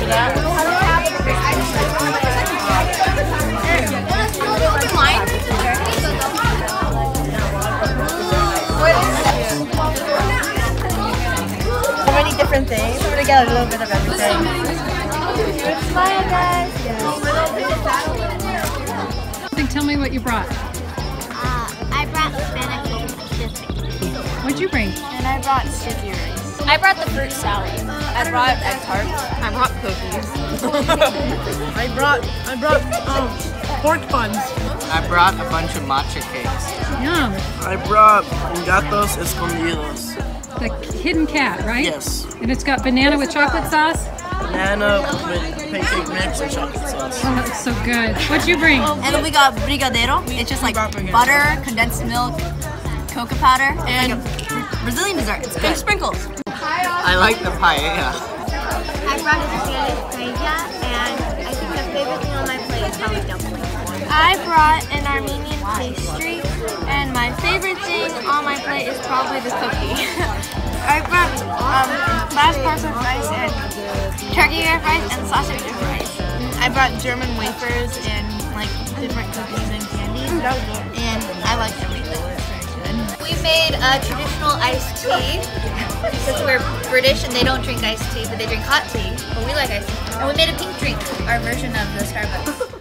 So many different things. We're gonna get a little bit of everything. Bye, guys. Tell me what you brought. I brought spanakopita. What'd you bring? And I brought sticky rice. I brought the fruit salad. I brought egg tarts. I brought cookies. I brought pork buns. I brought a bunch of matcha cakes. Yum. I brought gatos escondidos. The hidden cat, right? Yes. And it's got banana with chocolate sauce. Banana with pancake mix and chocolate sauce. Oh, that's so good. What'd you bring? And then we got brigadeiro. It's just like butter, condensed milk, cocoa powder, and Brazilian dessert. It's good. Sprinkles. I like the paella. I brought a Spanish paella, and I think the favorite thing on my plate is probably dumplings. I brought an Armenian pastry, and my favorite thing on my plate is probably the cookie. I brought last parts of rice and turkey rice and sausage rice. I brought German wafers and like different cookies and candy, and I like everything. We made a traditional iced tea because we're British and they don't drink iced tea, but they drink hot tea. But we like iced tea. And we made a pink drink, our version of the Starbucks.